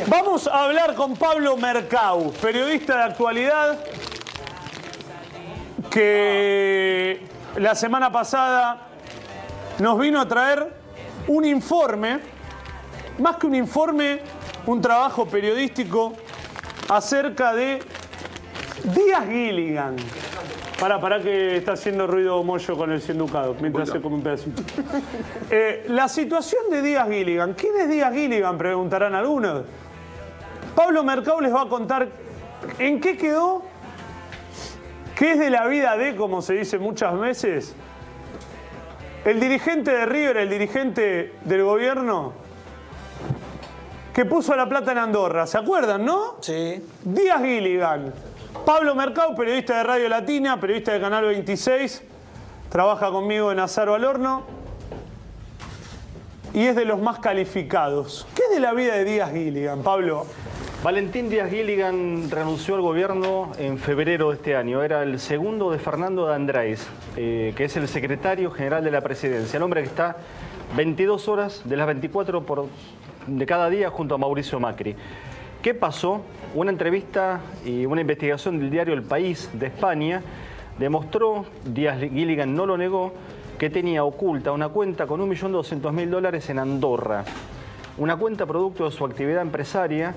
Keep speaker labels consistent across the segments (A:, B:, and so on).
A: Vamos a hablar con Pablo Mercau, periodista de actualidad, que la semana pasada nos vino a traer un informe, más que un informe, un trabajo periodístico acerca de Díaz Gilligan. Pará que está haciendo ruido Moyo con el Cienducado mientras se come un pedacito. La situación de Díaz Gilligan. ¿Quién es Díaz Gilligan? Preguntarán algunos. Pablo Mercau les va a contar en qué quedó, qué es de la vida de, como se dice muchas veces, el dirigente de River, el dirigente del gobierno, que puso la plata en Andorra. ¿Se acuerdan, no?
B: Sí.
A: Díaz Gilligan. Pablo Mercau, periodista de Radio Latina, periodista de Canal 26, trabaja conmigo en Azaro al Horno y es de los más calificados. ¿Qué es de la vida de Díaz Gilligan, Pablo?
C: Valentín Díaz Gilligan renunció al gobierno en febrero de este año. Era el segundo de Fernando de Andrés, que es el secretario general de la presidencia. El hombre que está 22 horas de las 24 de cada día junto a Mauricio Macri. ¿Qué pasó? Una entrevista y una investigación del diario El País de España demostró, Díaz Gilligan no lo negó, que tenía oculta una cuenta con $1.200.000 en Andorra. Una cuenta producto de su actividad empresaria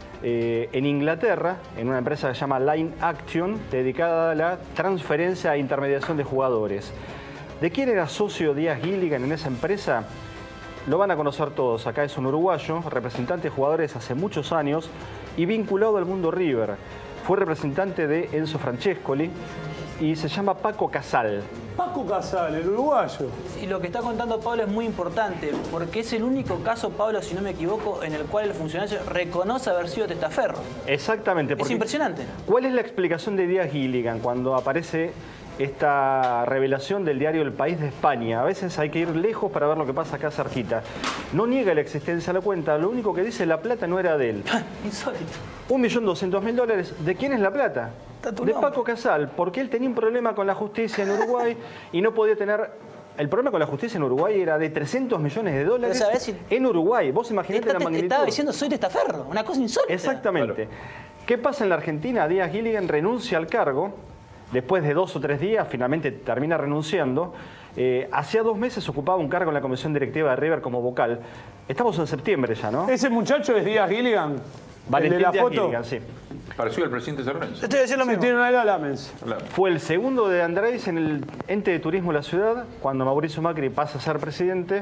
C: en Inglaterra, en una empresa que se llama Line Action, dedicada a la transferencia e intermediación de jugadores. ¿De quién era socio Díaz Gilligan en esa empresa? Lo van a conocer todos. Acá es un uruguayo, representante de jugadores hace muchos años y vinculado al mundo River. Fue representante de Enzo Francescoli y se llama Paco Casal.
A: Paco Casal, el uruguayo.
B: Y lo que está contando Pablo es muy importante, porque es el único caso, Pablo, si no me equivoco, en el cual el funcionario reconoce haber sido testaferro.
C: Exactamente.
B: Es impresionante.
C: ¿Cuál es la explicación de Díaz Gilligan cuando aparece esta revelación del diario El País de España? A veces hay que ir lejos para ver lo que pasa acá cerquita. No niega la existencia de la cuenta, lo único que dice, la plata no era de él.
B: Insólito.
C: $1.200.000. ¿De quién es la plata? De Paco Casal, porque él tenía un problema con la justicia en Uruguay y no podía tener... El problema con la justicia en Uruguay era de $300 millones en Uruguay. Vos imaginate la magnitud.
B: Estaba diciendo soy testaferro, una cosa insólita.
C: Exactamente. Claro. ¿Qué pasa en la Argentina? Díaz Gilligan renuncia al cargo. Después de 2 o 3 días, finalmente termina renunciando. Hacía 2 meses ocupaba un cargo en la comisión directiva de River como vocal. Estamos en septiembre ya, ¿no?
A: ¿Ese muchacho es Díaz Gilligan?
C: Valentín
A: ¿El de la
C: Díaz
A: foto?
C: Gilligan, sí.
D: Pareció el presidente Cerventes.
A: Estoy diciendo lo mismo. Tiene una edad Lamens.
C: Fue el segundo de Andrés en el ente de turismo de la ciudad. Cuando Mauricio Macri pasa a ser presidente,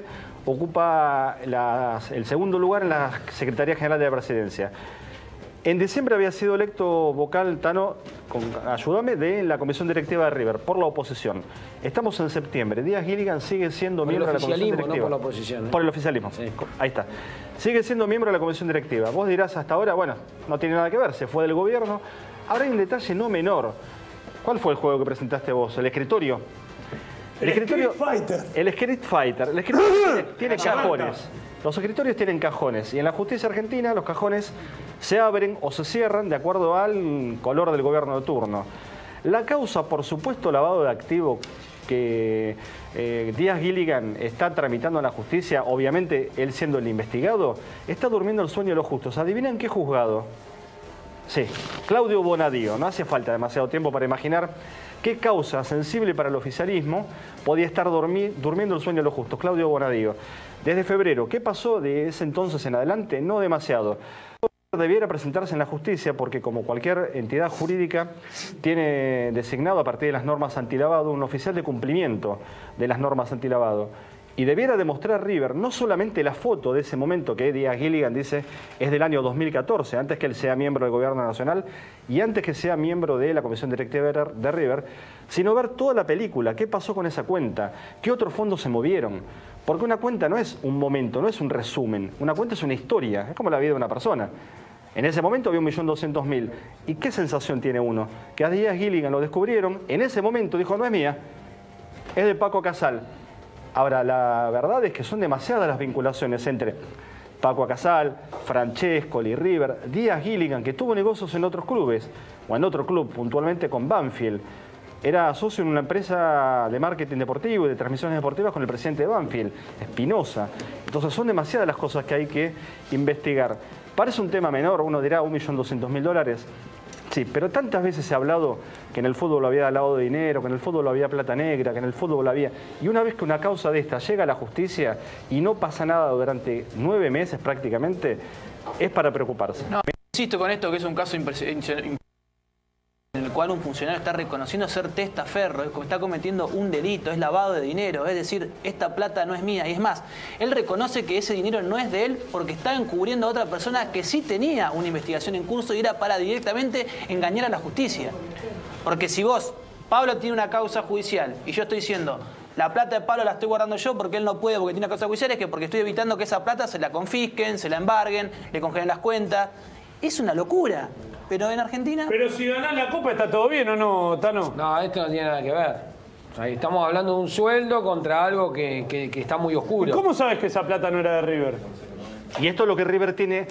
C: ocupa el segundo lugar en la Secretaría General de la Presidencia. En diciembre había sido electo vocal, Tano, ayúdame, de la comisión directiva de River, por la oposición. Estamos en septiembre. Díaz Gilligan sigue siendo miembro de la comisión directiva.
E: No por la oposición, ¿eh?
C: Por el oficialismo. Sí. Ahí está. Sigue siendo miembro de la comisión directiva. Vos dirás hasta ahora, bueno, no tiene nada que ver, se fue del gobierno. Ahora hay un detalle no menor. ¿Cuál fue el juego que presentaste vos? ¿El escritorio? El escritorio,
A: Street Fighter.
C: El Street Fighter. El escritorio tiene cajones. Los escritorios tienen cajones y en la justicia argentina los cajones se abren o se cierran de acuerdo al color del gobierno de turno. La causa, por supuesto, lavado de activo que Díaz Gilligan está tramitando en la justicia, obviamente él siendo el investigado, está durmiendo el sueño de los justos. ¿Adivinan qué juzgado? Sí, Claudio Bonadío. No hace falta demasiado tiempo para imaginar qué causa sensible para el oficialismo podía estar durmiendo el sueño de los justos. Claudio Bonadío. Desde febrero, ¿qué pasó de ese entonces en adelante? No demasiado. Debiera presentarse en la justicia porque, como cualquier entidad jurídica, tiene designado a partir de las normas antilavado un oficial de cumplimiento de las normas antilavado. Y debiera demostrar River no solamente la foto de ese momento que Díaz Gilligan dice es del año 2014, antes que él sea miembro del Gobierno Nacional y antes que sea miembro de la Comisión Directiva de River, sino ver toda la película, qué pasó con esa cuenta, qué otros fondos se movieron. Porque una cuenta no es un momento, no es un resumen, una cuenta es una historia, es como la vida de una persona. En ese momento había 1.200.000. ¿Y qué sensación tiene uno? Que a Díaz Gilligan lo descubrieron, en ese momento dijo, no es mía, es de Paco Casal. Ahora, la verdad es que son demasiadas las vinculaciones entre Paco Casal, Francescoli, River, Díaz Gilligan, que tuvo negocios en otros clubes, o en otro club, puntualmente con Banfield. Era socio en una empresa de marketing deportivo y de transmisiones deportivas con el presidente de Banfield, Espinosa. Entonces son demasiadas las cosas que hay que investigar. Parece un tema menor, uno dirá 1.200.000 dólares. Sí, pero tantas veces se ha hablado que en el fútbol había lavado de dinero, que en el fútbol había plata negra, que en el fútbol había... Y una vez que una causa de esta llega a la justicia y no pasa nada durante 9 meses prácticamente, es para preocuparse.
B: No, insisto con esto que es un caso en el cual un funcionario está reconociendo ser testaferro, está cometiendo un delito, es lavado de dinero, es decir, esta plata no es mía. Y es más, él reconoce que ese dinero no es de él porque está encubriendo a otra persona que sí tenía una investigación en curso y era para directamente engañar a la justicia. Porque si vos, Pablo tiene una causa judicial y yo estoy diciendo, la plata de Pablo la estoy guardando yo porque él no puede porque tiene una causa judicial, es que porque estoy evitando que esa plata se la confisquen, se la embarguen, le congelen las cuentas. Es una locura. Pero en Argentina...
A: Pero si ganás la Copa está todo bien, ¿o no, Tano?
E: No, esto no tiene nada que ver. O sea, estamos hablando de un sueldo contra algo que está muy oscuro.
A: ¿Cómo sabes que esa plata no era de River?
C: Y esto es lo que River tiene...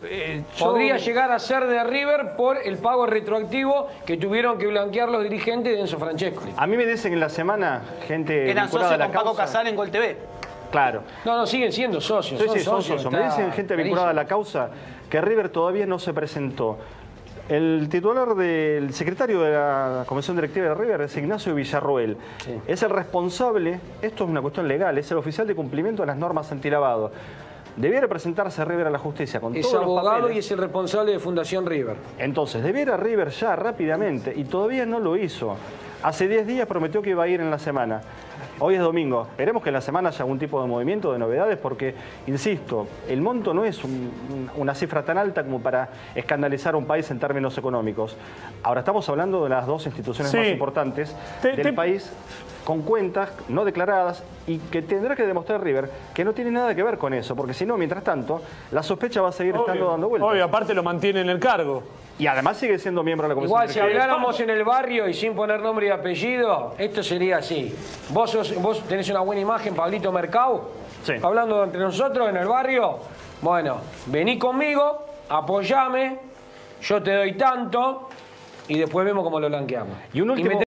E: Podría llegar a ser de River por el pago retroactivo que tuvieron que blanquear los dirigentes de Enzo Francescoli.
C: A mí me dicen en la semana gente
B: eran
C: vinculada
B: socios
C: a la
B: con Paco
C: causa...
B: Casal en Gol TV.
C: Claro.
E: No, siguen siendo socios.
C: Sí, son socios. Me dicen gente vinculada a la causa que River todavía no se presentó. El titular del secretario de la Comisión Directiva de River es Ignacio Villarroel. Sí. Es el responsable, esto es una cuestión legal, es el oficial de cumplimiento de las normas antilavado. Debiera presentarse River a la justicia con todos los papeles. Es abogado y
E: es el responsable de Fundación River.
C: Entonces, debiera River ya rápidamente, y todavía no lo hizo. Hace 10 días prometió que iba a ir en la semana. Hoy es domingo. Esperemos que en la semana haya algún tipo de movimiento, de novedades, porque, insisto, el monto no es una cifra tan alta como para escandalizar a un país en términos económicos. Ahora estamos hablando de las dos instituciones más importantes del país, con cuentas no declaradas, y que tendrá que demostrar River que no tiene nada que ver con eso, porque si no, mientras tanto, la sospecha va a seguir estando dando vueltas.
A: Obvio, aparte lo mantiene en el cargo.
C: Y además sigue siendo miembro de la Comisión.
E: Igual, si habláramos en el barrio y sin poner nombre y apellido, esto sería así. Vos tenés una buena imagen, Pablito Mercado, hablando entre nosotros en el barrio. Bueno, vení conmigo, apoyame, yo te doy tanto y después vemos cómo lo blanqueamos.
C: Y un último...